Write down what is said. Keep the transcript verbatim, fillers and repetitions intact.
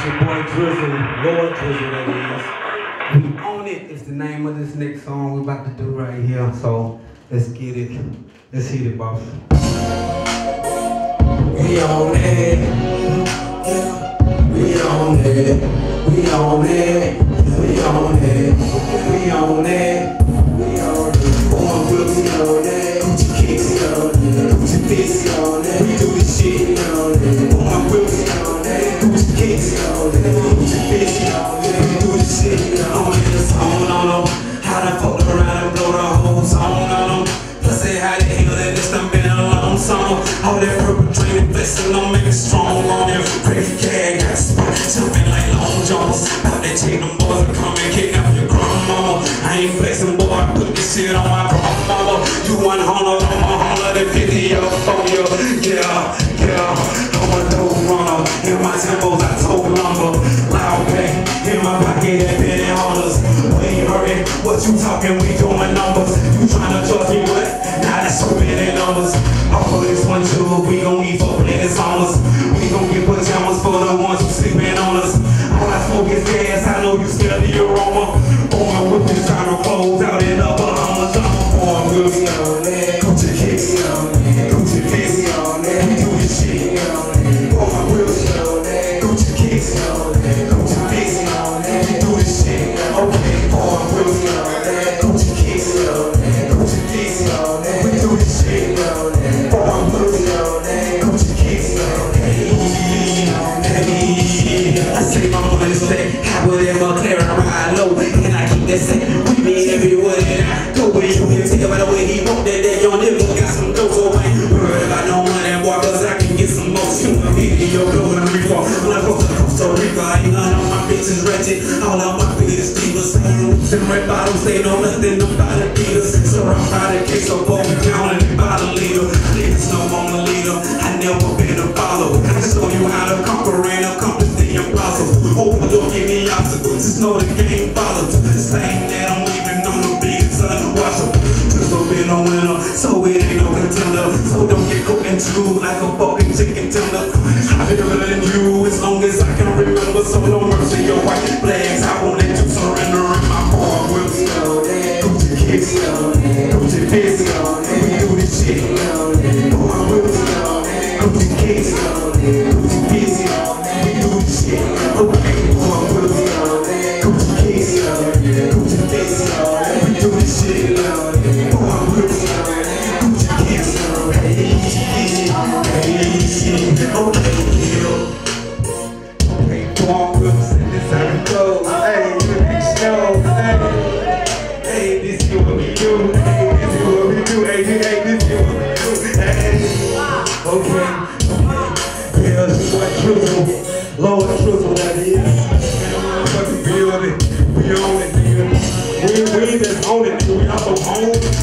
your boy Drizzle, Lord Drizzle that is. We Own It is the name of this next song we're about to do right here. So let's get it. Let's hit it, boss. We own it. Yeah. We own it. We own it. We own it. We own it. We own it. On wheels, we own it. Gucci kicks, we own it. Gucci fits, we own it. We do this shit, we own it. On my wheels, we own it. Gucci kicks, we own it. Gucci fits, we own it. We do this shit, we own it. It's on, on them. How they fuck around and blow the whole song on them. Plus they how they handle that, this done been a long song. All that perpetrating, blessing don't make it strong on them. Crazy cat, got a spot, jumping like Long Jones. About to take them boys and come and kick out your grandmama. I ain't flexing, boy, I put this shit on my grandmama. You one hundred on my hundred and fifty up for you. Yeah, yeah, I'm a dope runner. In my temples, I told lumber. Loud bang, in my pocket, that penny hunters. We ain't hurting, what you talking, we doing numbers. You tryna judge me, what? Now that's so many numbers. All of this one, two, we gon' need for plenty on us. We gon' get pajamas for the ones who sleeping on us. All I smoke is gas, I know you smell the aroma. Born with this kind of clothes out in the Bahamas. I'm born with me on that. Gucci kicks, Gucci fits, we do this shit. Born my wheels, Gucci kicks, Gucci fits, we do this shit. Okay, born wheels, Gucci kicks, Gucci fits, we do this shit. Born wheels, Gucci kicks, I say my money stack, high whatever, clear and ride low. And I keep that set with me everywhere that I go. But you can tell by the way he walk that that young nigga got some dough. So I ain't worried about no money, boy, cause I can get some more. You know, video blowing the reef off. When I go to Costa Rica, I ain't none of my bitches ratchet. All of my biggest divas, and red bottles, they know nothing about the dealers. Surrounded by the case of both counting it by the leader. Niggas know I'm a leader, I never been a follower. I show you how to conquer and accomplish the impossible. Open door, give me obstacles, just know the game follows. This thing that I'm leaving on the biggest unwatchable. Crystal been a winner, so it ain't no contender. So don't get cooked and chewed like a fucking chicken tender. I've been better than you as long as I can remember. So no mercy, your white flags, I won't let you surrender in my born wheels. Gucci kicks, Gucci fits, we do this shit. Born wheels, Gucci kicks, Gucci fits, we do this shit. Okay, born wheels, Gucci kicks, Gucci fits, we do this shit. Born wheels, Gucci kicks, hey, hey, okay, okay, born wheels, and this how it goes. Hey, show, hey, hey, this is what we do. Hey, this is what we do. Hey, hey, this is what we do. Hey, okay, okay, yeah, this is what Drizzle, Lord Drizzle, that is. Fucking building, we own it, nigga. We, we just own it, nigga. We also own